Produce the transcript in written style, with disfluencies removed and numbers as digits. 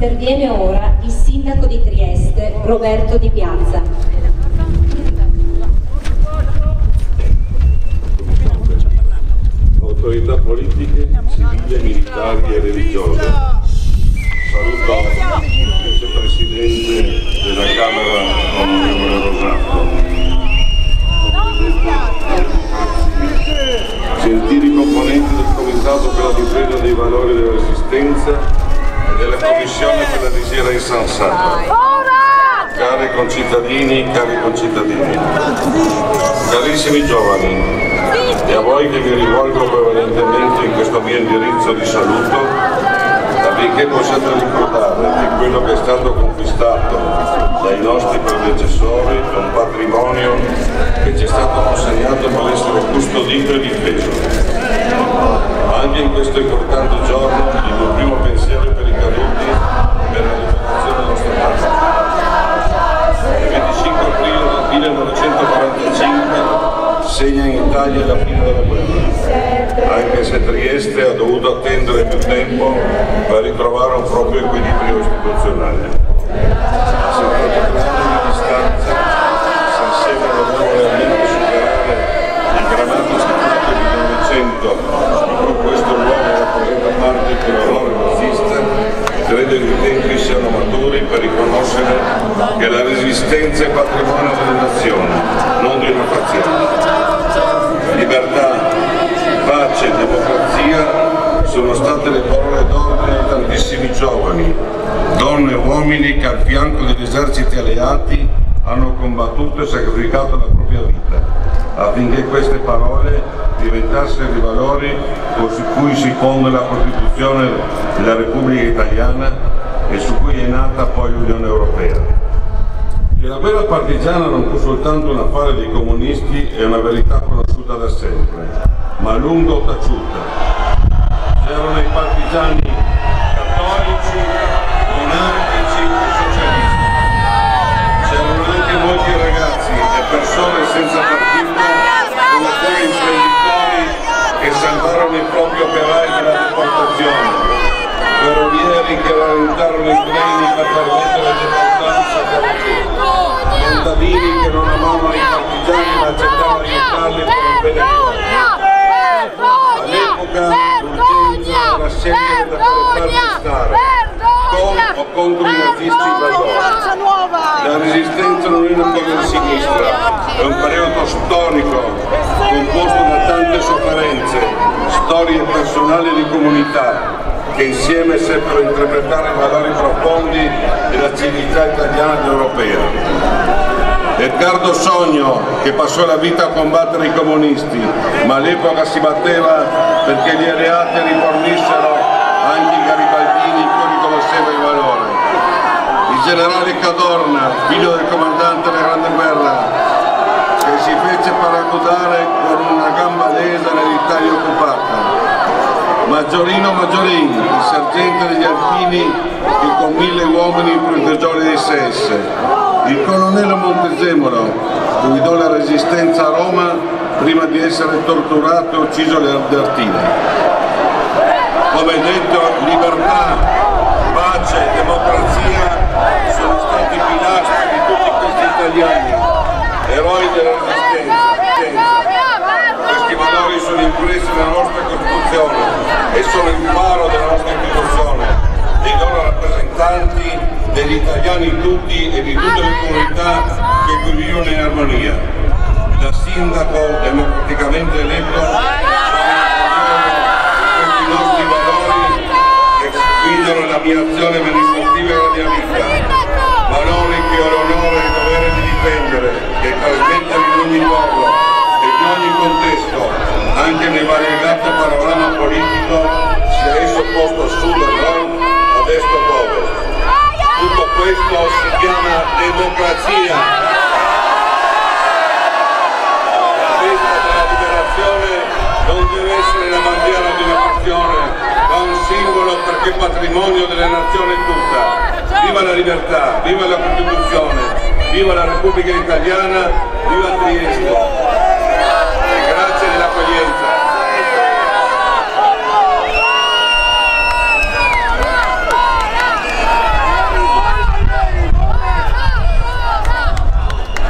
Interviene ora il sindaco di Trieste, Roberto Di Piazza. Autorità politiche, civili, militari e religiose. Saluto il vicepresidente della Camera, onorevole Rosato. Gentili componenti del Comitato per la difesa dei valori della Resistenza e della Commissione per la risiera insensata. Cari concittadini, cari concittadini, carissimi giovani, e a voi che vi rivolgo prevalentemente in questo mio indirizzo di saluto, affinché possiate ricordare che quello che è stato conquistato dai nostri predecessori è un patrimonio che ci è stato consegnato per essere custodito e difeso. Anche in questo importante giorno il mio primo pensiero è per i caduti per la liberazione del nostro Paese. Il 25 aprile del 1945 segna in Italia la fine della guerra, anche se Trieste ha dovuto attendere più tempo per ritrovare un proprio equilibrio istituzionale. A 73 anni di distanza, se sembrano realmente superare i drammatici fatti del Novecento, di cui questo luogo rappresenta parte per l'orrore nazista, credo che i tempi siano maturi per riconoscere che la resistenza è patrimonio delle nazioni, non di una fazione. Libertà, pace e democrazia sono state le parole d'ordine di tantissimi giovani, donne e uomini che al fianco degli eserciti alleati hanno combattuto e sacrificato la propria vita, affinché queste parole diventassero i valori su cui si fonda la Costituzione della Repubblica Italiana e su cui è nata poi l'Unione Europea. Che la guerra partigiana non fu soltanto un affare dei comunisti è una verità conosciuta da sempre, ma a lungo taciuta. C'erano i partigiani cattolici, monarchici e socialisti. C'erano anche molti ragazzi e persone senza partito, come quei imprenditori che salvarono i propri operai dalla deportazione, ferrovieri che rallentarono i treni per permettere la deportanza della gente, contadini che non amavano i partigiani ma accettavano di aiutarli per un bene comune. All'epoca l'urgenza era scegliere da quale parte stare, con o contro i nazisti invasori. La resistenza non è una cosa di sinistra, è un periodo storico composto da tante sofferenze, storie personali di comunità che insieme seppero interpretare i valori profondi della civiltà italiana ed europea. Edgardo Sogno, che passò la vita a combattere i comunisti, ma all'epoca si batteva perché gli alleati rifornissero anche i garibaldini in cui riconosceva il valore. Il generale Cadorna, figlio del comandante della Grande Guerra, che si fece paracadere con una gamba lesa nell'Italia occupata. Maggiorino Maggiorin, il sergente degli Alpini che con 1000 uomini proteggiò le SS. Il colonnello Montezemolo, che guidò la resistenza a Roma prima di essere torturato e ucciso alle Ardeatine. Come detto, libertà, pace e democrazia sono stati i pilastri di tutti questi italiani, eroi della resistenza. Questi valori sono impressi nella nostra Costituzione e sono il faro della nostra istituzione, dei loro rappresentanti, degli italiani tutti e di tutte le comunità che qui vivono in armonia. Da sindaco democraticamente eletto sono questi nostri valori che guidano la mia azione amministrativa e la mia vita. Valori che ho l'onore e il dovere di difendere, che trasmettere in ogni luogo e in ogni contesto, anche nel variegato panorama politico, sia esso posto a sud o nord, a est o a ovest. Tutto questo si chiama democrazia. La festa della liberazione non deve essere la bandiera di una nazione, ma un simbolo perché è patrimonio della nazione tutta. Viva la libertà, viva la Costituzione, viva la Repubblica Italiana, viva Trieste.